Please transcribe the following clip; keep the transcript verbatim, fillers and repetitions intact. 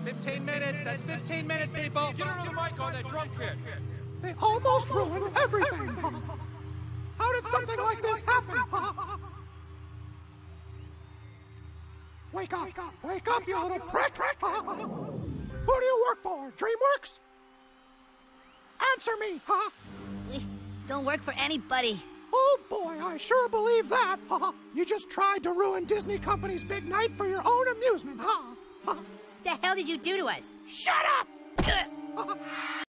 Fifteen minutes, that's fifteen minutes, people! Get another mic on that drum kit! They almost ruined everything, huh? How did something like this happen, huh? Wake up! Wake up, you little prick! Huh? Who do you work for, DreamWorks? Answer me, huh? We don't work for anybody. Oh boy, I sure believe that, huh? You just tried to ruin Disney Company's big night for your own amusement, huh? Huh? What the hell did you do to us? Shut up!